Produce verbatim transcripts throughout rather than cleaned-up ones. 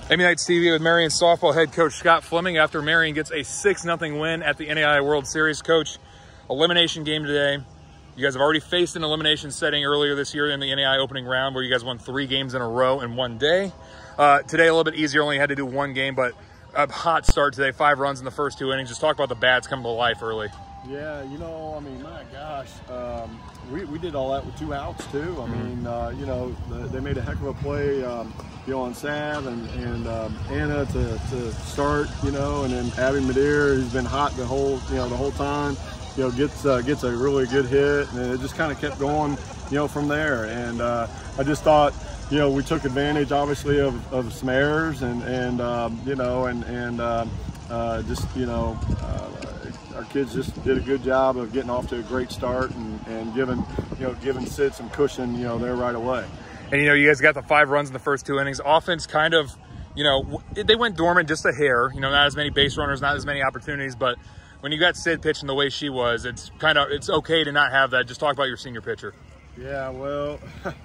MUKnightsTV with Marian softball head coach Scott Fleming after Marian gets a six nothing win at the N A I A World Series. Coach, elimination game today. You guys have already faced an elimination setting earlier this year in the N A I A opening round where you guys won three games in a row in one day. Uh, today a little bit easier, only had to do one game, but a hot start today, five runs in the first two innings. Just talk about the bats coming to life early. Yeah, you know, I mean, my gosh, um, we, we did all that with two outs too. I mean, uh, you know, they made a heck of a play, um, you know, on Sav and, and um, Anna to, to start, you know, and then Abby Madeir, who's been hot the whole, you know, the whole time, you know, gets uh, gets a really good hit, and it just kind of kept going, you know, from there. And uh, I just thought, you know, we took advantage, obviously, of, of some errors, and and um, you know, and and uh, uh, just you know. Uh, Our kids just did a good job of getting off to a great start and, and giving, you know, giving Sid some cushion, you know, there right away. And, you know, you guys got the five runs in the first two innings. Offense kind of, you know, they went dormant just a hair. You know, not as many base runners, not as many opportunities. But when you got Sid pitching the way she was, it's kind of, it's okay to not have that. Just talk about your senior pitcher. Yeah, well,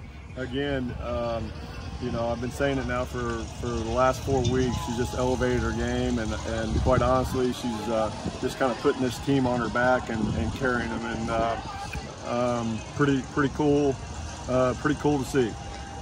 again, um, you know, I've been saying it now for, for the last four weeks. She just elevated her game, and, and quite honestly, she's uh, just kind of putting this team on her back and, and carrying them, and uh, um, pretty pretty cool, uh, pretty cool to see.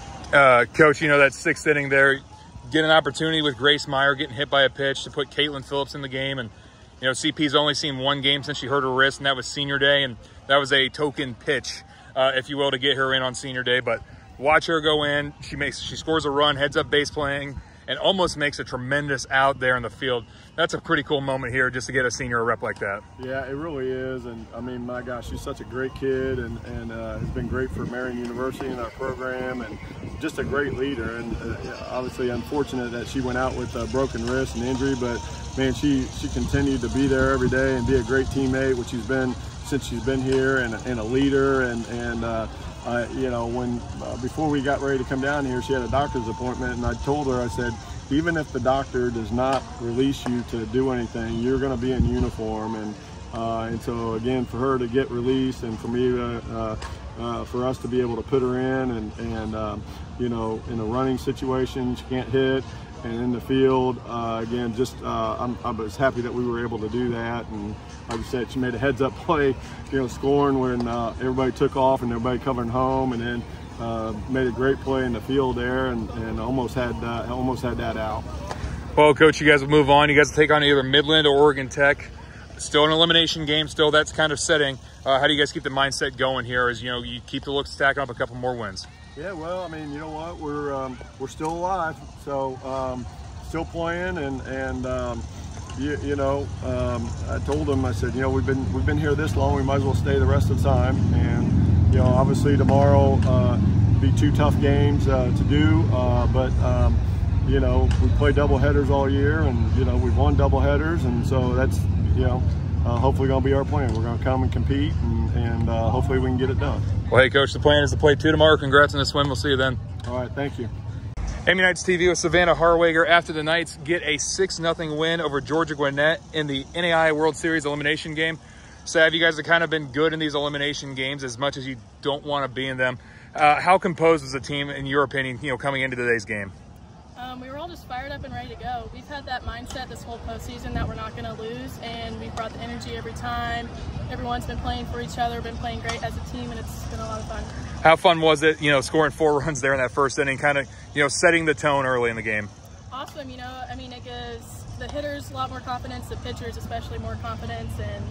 Uh, Coach, you know, that sixth inning there, get an opportunity with Grace Meyer getting hit by a pitch to put Caitlin Phillips in the game, and you know, C P's only seen one game since she hurt her wrist, and that was senior day, and that was a token pitch, uh, if you will, to get her in on senior day, but. Watch her go in. She makes, she scores a run, heads up base playing, and almost makes a tremendous out there in the field. That's a pretty cool moment here just to get a senior a rep like that. Yeah, it really is. And I mean, my gosh, she's such a great kid, and, and uh, has been great for Marian University in our program, and just a great leader. And uh, obviously unfortunate that she went out with a broken wrist and injury, but man, she, she continued to be there every day and be a great teammate, which she's been since she's been here, and, and a leader. And, and uh, Uh, you know, when uh, before we got ready to come down here, she had a doctor's appointment, and I told her, I said, even if the doctor does not release you to do anything, you're going to be in uniform. And uh, and so again, for her to get released, and for me to, uh, uh, for us to be able to put her in, and and um, you know, in a running situation, she can't hit, and in the field, uh, again, just uh, I'm, I was happy that we were able to do that. And like I said, she made a heads-up play, you know, scoring when uh, everybody took off and everybody covering home, and then uh, made a great play in the field there, and, and almost had uh, almost had that out. Well, Coach, you guys will move on. You guys will take on either Midland or Oregon Tech. Still an elimination game. Still, that's kind of setting. Uh, how do you guys keep the mindset going here? As you know, you keep the looks stacking up a couple more wins. Yeah, well, I mean, you know what? We're um, we're still alive, so um, still playing, and and. Um, You, you know, um, I told them, I said, you know, we've been we've been here this long, we might as well stay the rest of the time. And you know, obviously tomorrow uh, be two tough games uh, to do, uh, but um, you know, we play double headers all year, and you know, we've won double headers, and so that's, you know, uh, hopefully going to be our plan. We're going to come and compete, and, and uh, hopefully we can get it done. Well, hey, Coach, the plan is to play two tomorrow. Congrats on this win. We'll see you then. All right, thank you. MUKnightsTV with Savannah Harweger after the Knights get a six nothing win over Georgia Gwinnett in the N A I A World Series elimination game. Sav, you guys have kind of been good in these elimination games as much as you don't want to be in them. Uh, how composed was the team, in your opinion, you know, coming into today's game? Um, we were all just fired up and ready to go. We've had that mindset this whole postseason that we're not going to lose, and we've brought the energy every time. Everyone's been playing for each other, been playing great as a team, and it's been a lot of fun. How fun was it, you know, scoring four runs there in that first inning, kind of, you know, setting the tone early in the game? Awesome, you know, I mean, it gives the hitters a lot more confidence, the pitchers especially more confidence, and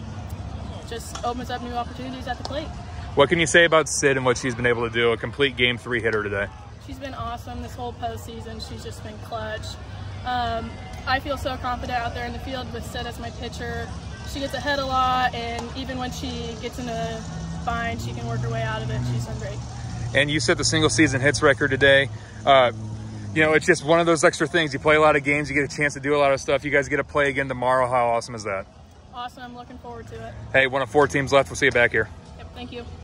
just opens up new opportunities at the plate. What can you say about Sid and what she's been able to do, a complete game three hitter today? She's been awesome this whole postseason. She's just been clutch. Um, I feel so confident out there in the field with Sid as my pitcher. She gets ahead a lot, and even when she gets in a bind, she can work her way out of it. She's done great. And you set the single season hits record today. Uh, you know, it's just one of those extra things. You play a lot of games, you get a chance to do a lot of stuff. You guys get to play again tomorrow. How awesome is that? Awesome. I'm looking forward to it. Hey, one of four teams left. We'll see you back here. Yep, thank you.